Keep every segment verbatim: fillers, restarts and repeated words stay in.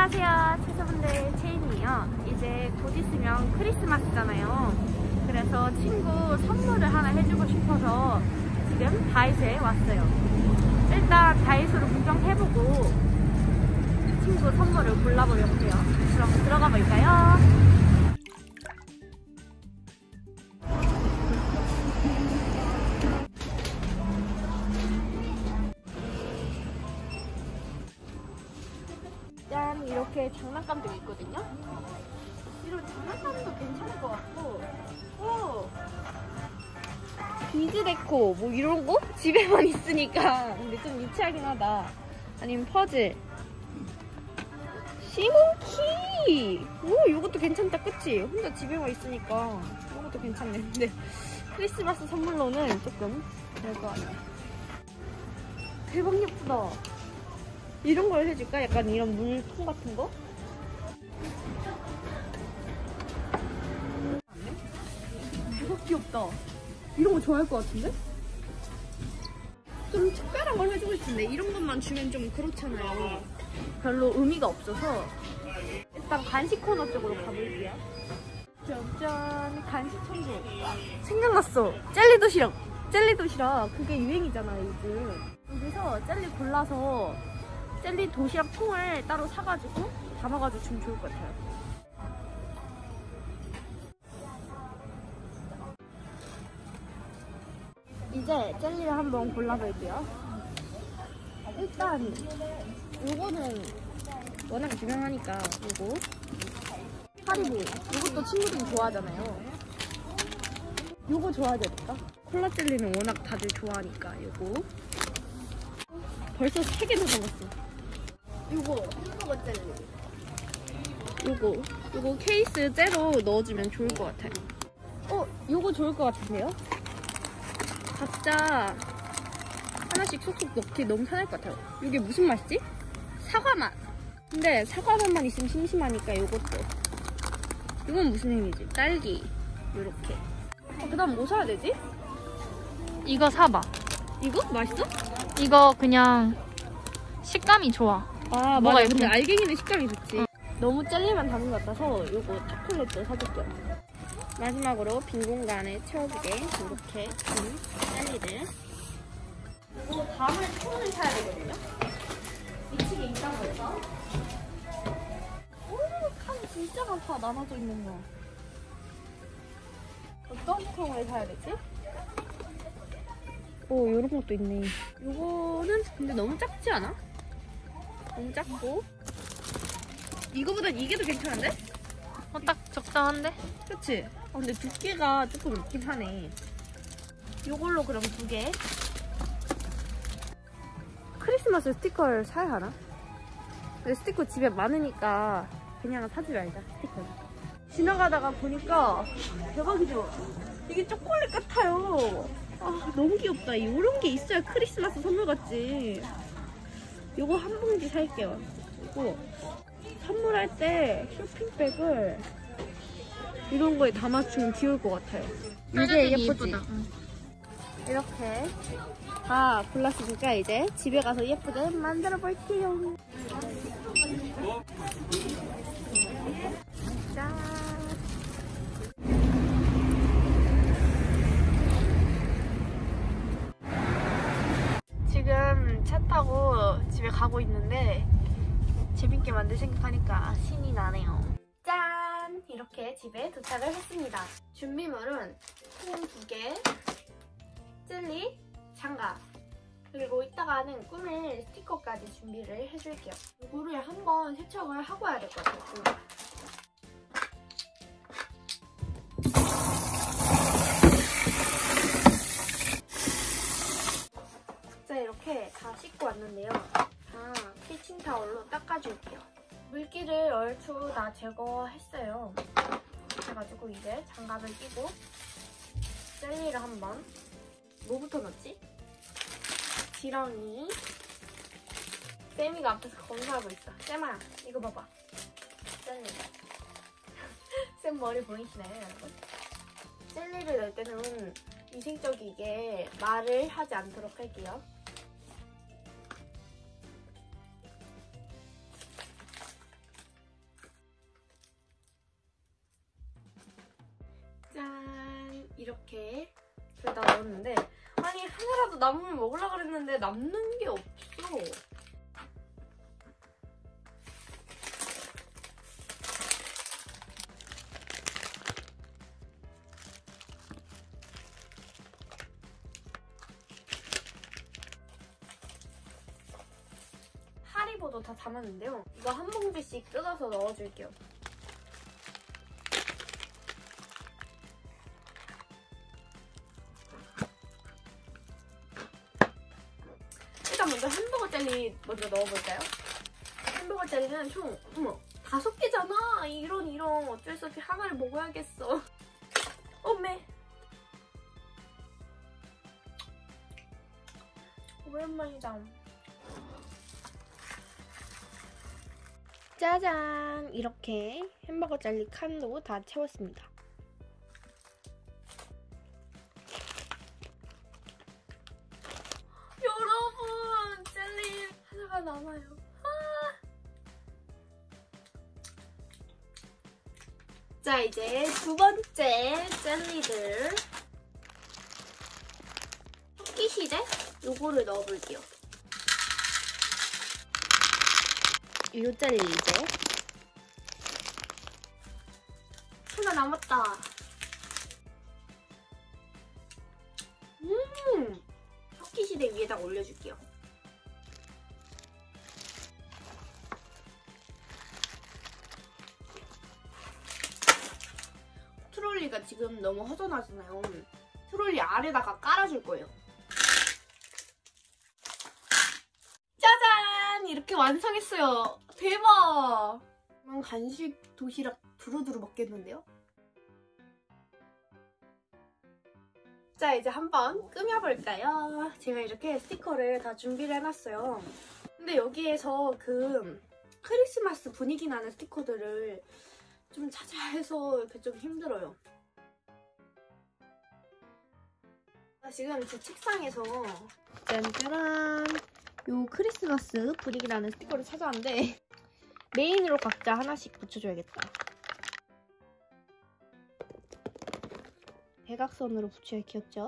안녕하세요, 채소분들 채인이에요. 이제 곧 있으면 크리스마스잖아요. 그래서 친구 선물을 하나 해주고 싶어서 지금 다이소에 왔어요. 일단 다이소를 구경해보고 친구 선물을 골라보려고 해요. 그럼 들어가 볼까요? 짠! 이렇게 장난감도 있거든요? 이런 장난감도 괜찮을 것 같고, 오! 비즈 데코 뭐 이런 거? 집에만 있으니까 근데 좀 유치하긴 하다. 아니면 퍼즐, 시몬키! 오, 이것도 괜찮다, 그치? 혼자 집에만 있으니까 이것도 괜찮네. 근데 크리스마스 선물로는 조금 그럴 것 같네. 대박 예쁘다. 이런 걸 해줄까? 약간 이런 물통 같은 거? 대박 귀엽다. 이런 거 좋아할 것 같은데? 좀 특별한 걸 해주고 싶은데 이런 것만 주면 좀 그렇잖아요. 별로 의미가 없어서 일단 간식 코너 쪽으로 가볼게요. 짜잔, 간식 천국. 생각났어. 젤리 도시락. 젤리 도시락. 그게 유행이잖아 요즘. 여기서 젤리 골라서 젤리 도시락 통을 따로 사가지고 담아가지고 주면 좋을 것 같아요. 이제 젤리를 한번 골라볼게요. 일단 요거는 워낙 유명하니까 요거 하리보. 이것도 친구들이 좋아하잖아요. 요거 좋아하지 않을까? 콜라 젤리는 워낙 다들 좋아하니까 요거. 벌써 세 개나 담았어. 요거 햄버거 젤리. 요거 요거 케이스 째로 넣어주면 좋을 것 같아요. 어? 요거 좋을 것 같은데요? 각자 하나씩 쏙쏙 넣기 너무 편할 것 같아요. 이게 무슨 맛이지? 사과 맛. 근데 사과 맛만 있으면 심심하니까 요것도. 이건 무슨 의미지? 딸기. 요렇게. 어, 그 다음 뭐 사야 되지? 이거 사봐. 이거? 맛있어? 이거 그냥 식감이 좋아. 아, 뭐가 맞아. 이렇게... 근데 알갱이는 식감이 좋지. 응. 너무 젤리만 담은 것 같아서 요거 초콜릿도 사줄게요. 마지막으로 빈 공간을 채워주게 이렇게 빈 젤리들. 이거 다음에 통을 사야 되거든요? 미치게 있다고 해서. 오, 칸 진짜 많다. 나눠져 있는 거. 어떤 통을 사야 되지? 오, 요런 것도 있네. 요거는 근데 너무 작지 않아? 너무 작고. 이거보단 이게 더 괜찮은데? 어, 딱 적당한데? 그치? 아, 근데 두께가 조금 있긴 하네. 요걸로 그럼 두 개. 크리스마스 스티커를 사야 하나? 근데 스티커 집에 많으니까 그냥 사지 말자, 스티커는. 지나가다가 보니까 대박이죠? 이게 초콜릿 같아요. 아, 너무 귀엽다. 이런 게 있어야 크리스마스 선물 같지. 요거 한 봉지 살게요. 그리고 선물할 때 쇼핑백을 이런 거에 담아주면 귀여울 것 같아요. 이게 예쁘지? 응. 이렇게 다 골랐으니까 이제 집에 가서 예쁘게 만들어 볼게요. 짠! 지금 차 타고 집에 가고 있는데 재밌게 만들 생각하니까 신이 나네요. 짠! 이렇게 집에 도착을 했습니다. 준비물은 통 두 개, 젤리, 장갑, 그리고 이따가는 꾸밀 스티커까지 준비를 해줄게요. 이거를 한번 세척을 하고 와야 될 것 같아요. 자, 이렇게 다 씻고 왔는데요. 다 키친타올로 닦아줄게요. 물기를 얼추 다 제거했어요. 그래가지고 이제 장갑을 끼고 젤리를 한번. 뭐부터 넣지? 지렁이. 쌤이가 앞에서 검사하고 있어. 쌤아, 이거 봐봐. 젤리. 쌤 머리 보이시나요, 여러분? 젤리를 넣을 때는 위생적이게 말을 하지 않도록 할게요. 이렇게 여기다 넣었는데 아니 하나라도 남으면 먹으려고 그랬는데 남는 게 없어. 하리보도 다 담았는데요. 이거 한 봉지씩 뜯어서 넣어줄게요. 일단 먼저 햄버거 젤리 먼저 넣어볼까요? 햄버거 젤리는 총 어머 다섯 개잖아. 이런 이런 어쩔 수 없이 하나를 먹어야겠어. 어메 오랜만이다. 짜잔! 이렇게 햄버거 젤리 칸도 다 채웠습니다. 여러분! 젤리 하나가 남아요. 아! 자, 이제 두 번째 젤리들. 토끼시대? 요거를 넣어볼게요. 요 젤리 이제 하나 남았다. 음! 토끼시대 위에다 올려줄게요. 트롤리가 지금 너무 허전하잖아요. 트롤리 아래다가 깔아줄 거예요. 짜잔! 이렇게 완성했어요. 대박! 간식 도시락 두루두루 먹겠는데요? 자, 이제 한번 꾸며볼까요? 제가 이렇게 스티커를 다 준비를 해놨어요. 근데 여기에서 그 크리스마스 분위기 나는 스티커들을 좀 찾아야 해서 이렇게 좀 힘들어요. 지금 제 책상에서 짠짜란! 요 크리스마스 분위기 나는 스티커를 찾아왔는데 메인으로 각자 하나씩 붙여줘야겠다. 대각선으로 붙여야 귀엽죠?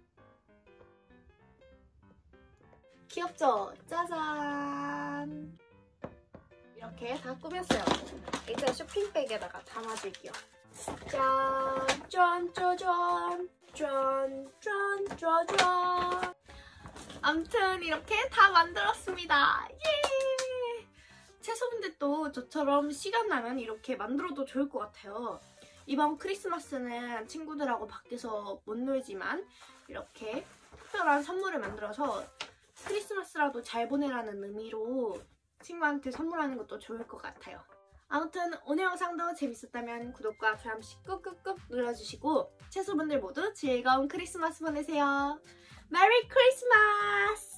귀엽죠? 짜잔! 이렇게 다 꾸몄어요. 이제 쇼핑백에다가 담아줄게요. 짠! 짠! 짜잔! 짠! 짠! 짜잔! 아무튼 이렇게 다 만들었습니다. 예! 채소분들도 저처럼 시간 나면 이렇게 만들어도 좋을 것 같아요. 이번 크리스마스는 친구들하고 밖에서 못 놀지만 이렇게 특별한 선물을 만들어서 크리스마스라도 잘 보내라는 의미로 친구한테 선물하는 것도 좋을 것 같아요. 아무튼 오늘 영상도 재밌었다면 구독과 좋아요 꾹꾹꾹 눌러주시고 채소분들 모두 즐거운 크리스마스 보내세요. 메리 크리스마스!